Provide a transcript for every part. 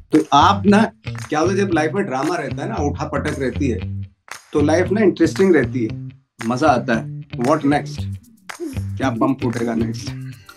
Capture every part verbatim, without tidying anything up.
तो आप ना, क्या होता है जब लाइफ में ड्रामा रहता है ना, उठा पटक रहती है, तो लाइफ ना इंटरेस्टिंग रहती है, मजा आता है। What next? क्या बम फूटेगा next?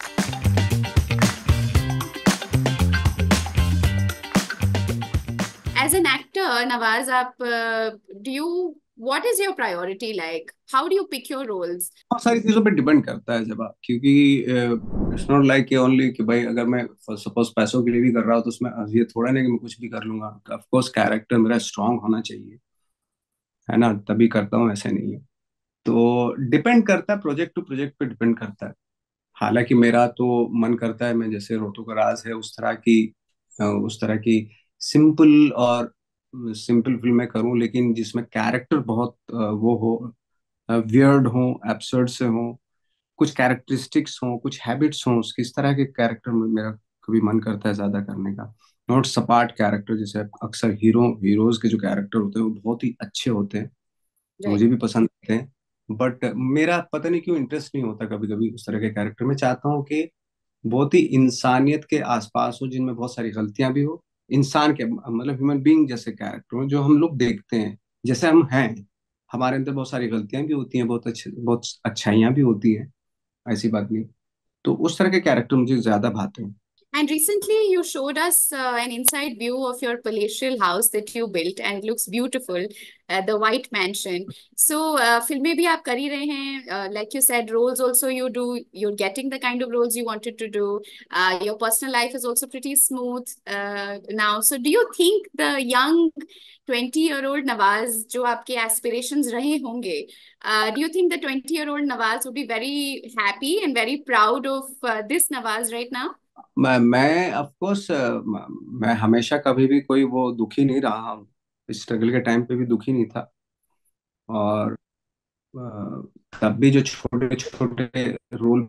As an actor, Nawaz, आप uh, do you what is your priority like? How do you pick your roles? बहुत सारी चीजों पे डिपेंड करता है जब आप, क्योंकि इट्स नॉट लाइक ओनली कि भाई अगर मैं सपोज पैसों के लिए भी कर रहा हूँ तो उसमें ये थोड़ा नहीं कि मैं कुछ भी कर लूंगा। ऑफ कोर्स कैरेक्टर मेरा स्ट्रांग होना चाहिए, है ना, तभी करता हूँ, ऐसे नहीं है। तो डिपेंड करता है, प्रोजेक्ट टू प्रोजेक्ट पे डिपेंड करता है। हालांकि मेरा तो मन करता है मैं जैसे रोटो का राज है उस तरह की, अ, उस तरह की सिंपल और सिंपल फिल्में करूं, लेकिन जिसमें कैरेक्टर बहुत अ, वो हो, वियर्ड हो, एब्सर्ड से हो, कुछ कैरेक्टरिस्टिक्स हो, कुछ हैबिट्स हो, उसकी इस तरह के कैरेक्टर में मेरा कभी मन करता है ज्यादा करने का। नॉट सपाट कैरेक्टर, जैसे अक्सर हीरो हीरोज के जो कैरेक्टर होते हैं वो बहुत ही अच्छे होते हैं, Right. मुझे भी पसंद आते हैं, बट मेरा पता नहीं क्यों इंटरेस्ट नहीं होता कभी कभी उस तरह के कैरेक्टर में। चाहता हूँ कि बहुत ही इंसानियत के आसपास हो, जिनमें बहुत सारी गलतियां भी हो, इंसान के मतलब ह्यूमन बीइंग जैसे कैरेक्टर हो जो हम लोग देखते हैं, जैसे हम हैं। हमारे अंदर बहुत सारी गलतियां भी होती हैं, बहुत अच्छे बहुत अच्छाइयां भी होती हैं, ऐसी बात नहीं। तो उस तरह के कैरेक्टर मुझे ज्यादा भाते हैं। And recently, you showed us uh, an inside view of your palatial house that you built, and it looks beautiful, uh, the White Mansion. So, uh, filमें भी आप कर ही रहे हैं. Uh, like you said, roles also you do. You're getting the kind of roles you wanted to do. Uh, your personal life is also pretty smooth uh, now. So, do you think the young twenty-year-old Nawaz, जो आपके aspirations रहे होंगे, uh, do you think the twenty-year-old Nawaz would be very happy and very proud of uh, this Nawaz right now? मैं मैं of course, मैं हमेशा कभी भी कोई वो दुखी नहीं रहा हूँ, स्ट्रगल के टाइम पे भी दुखी नहीं था। और अ, तब भी जो छोटे छोटे रोल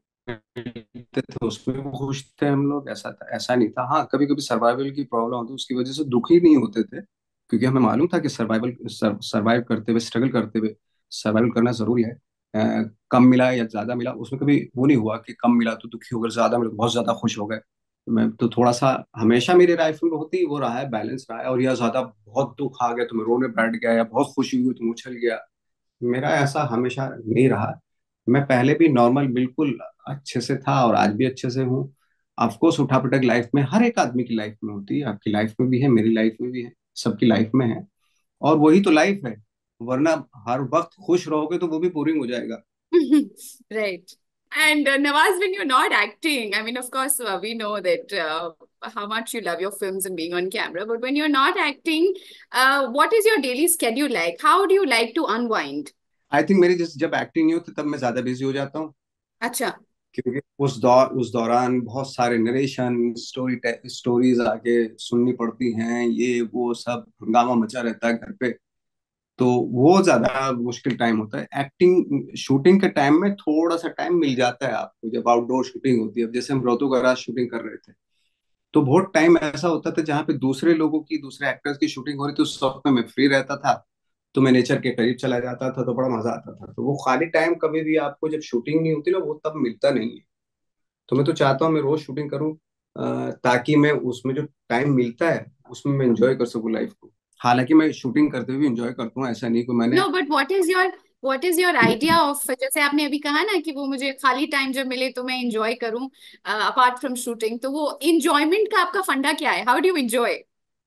मिलते थे उसमें वो खुश थे हम लोग, ऐसा था, ऐसा नहीं था। हाँ, कभी कभी सर्वाइवल की प्रॉब्लम होती उसकी वजह से दुखी नहीं होते थे, क्योंकि हमें मालूम था कि सर्वाइवल सर्वाइव करते हुए, स्ट्रगल करते हुए सर्वाइवल करना जरूरी है। अ, कम मिला या ज्यादा मिला उसमें कभी वो नहीं हुआ कि कम मिला तो दुखी हो गए, ज्यादा मिला तो बहुत ज्यादा खुश हो गए। तो मैं तो थोड़ा सा, हमेशा मेरी लाइफ में बहुत ही वो रहा है, बैलेंस रहा है। और या ज्यादा बहुत दुख आ गया तो मैं रोने बैठ गया, या बहुत खुशी हुई तो मैं उछल गया, मेरा ऐसा हमेशा नहीं रहा। मैं पहले भी नॉर्मल बिल्कुल अच्छे से था और आज भी अच्छे से हूँ। ऑफकोर्स उठापटक लाइफ में हर एक आदमी की लाइफ में होती है, आपकी लाइफ में भी है, मेरी लाइफ में भी है, सबकी लाइफ में है। और वही तो लाइफ है, वरना हर वक्त खुश रहोगे तो वो भी बोरिंग हो जाएगा। Right. And uh, Nawaz, when you're not acting, I mean, of course, uh, we know that uh, how much you love your films and being on camera, but when you're not acting, uh, what is your daily schedule like? How do you like to unwind? I think मेरी जिस जब acting नहीं होती तब मैं ज्यादा busy हो जाता हूँ, अच्छा. क्योंकि उस दौर उस दौरान बहुत सारे नरेशन स्टोरी स्टोरीज आके सुननी पड़ती हैं, ये वो सब हंगामा मचा रहता है घर पे। तो वो ज्यादा मुश्किल टाइम होता है। एक्टिंग शूटिंग के टाइम में थोड़ा सा टाइम मिल जाता है आपको, जब आउटडोर शूटिंग होती है। अब जैसे हम रोतु का राज शूटिंग कर रहे थे, तो बहुत टाइम ऐसा होता था जहाँ पे दूसरे लोगों की, दूसरे एक्टर्स की शूटिंग हो रही थी, उस वक्त में मैं फ्री रहता था, तो मैं नेचर के करीब चला जाता था, तो बड़ा मजा आता था। तो वो खाली टाइम कभी भी आपको जब शूटिंग नहीं होती ना, वो तब मिलता नहीं है। तो मैं तो चाहता हूँ मैं रोज शूटिंग करूँ, अ, ताकि मैं उसमें जो टाइम मिलता है उसमें मैं एंजॉय कर सकूँ लाइफ को। हालांकि मैं शूटिंग करते हुए भी एंजॉय करता हूँ, ऐसा नहीं कि मैंने। No, but what is your what is your idea of, जैसे आपने अभी कहा ना कि वो मुझे खाली टाइम जब मिले तो मैं enjoy करूं अपार्ट फ्रॉम शूटिंग, तो वो enjoyment का आपका फंडा क्या है? How do you enjoy?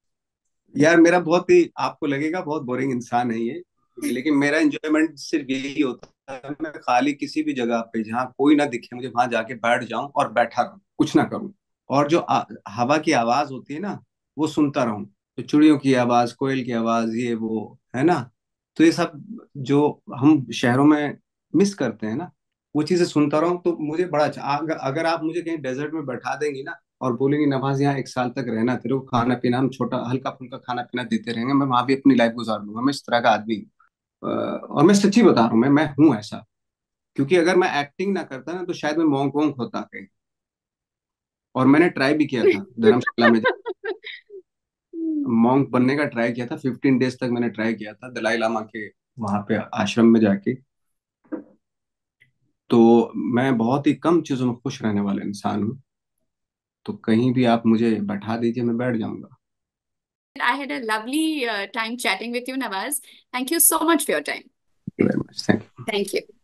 यार मेरा बहुत ही, आपको लगेगा बहुत बोरिंग इंसान है ये, लेकिन मेरा एंजॉयमेंट सिर्फ यही होता है, मैं खाली किसी भी जगह पे जहाँ कोई ना दिखे मुझे वहां जाके बैठ जाऊं और बैठा रहूं, कुछ ना करूं। और जो आ, हवा की आवाज होती है ना, वो सुनता रहूं, तो चिड़ियों की आवाज, कोयल की आवाज, ये वो है ना, तो ये सब जो हम शहरों में मिस करते हैं ना, वो चीजें सुनता रहूं तो मुझे बड़ा अच्छा। अगर अगर आप मुझे कहीं डेजर्ट में बैठा देंगी ना और बोलेंगे नवाज यहाँ एक साल तक रहना, तेरे को खाना पीना हम छोटा हल्का फुल्का खाना पीना देते रहेंगे, मैं वहां भी अपनी लाइफ गुजार लूंगा। मैं इस तरह का आदमी हूँ। अ, और मैं सच्ची बता रहा हूँ, मैं मैं हूँ ऐसा। क्योंकि अगर मैं एक्टिंग ना करता ना तो शायद मैं मोंक वोंक होता कहीं। और मैंने ट्राई भी किया था धर्मशाला में, मोंक बनने का ट्राई किया था, फिफ्टीन डेज तक मैंने ट्राई किया था दलाई लामा के वहां पे आश्रम में जाके। तो मैं बहुत ही कम चीजों में खुश रहने वाला इंसान हूँ, तो कहीं भी आप मुझे बैठा दीजिए मैं बैठ जाऊंगा। I had a lovely uh, time chatting with you, Nawaz. Thank you so much for your time. Very much, thank you. Thank you.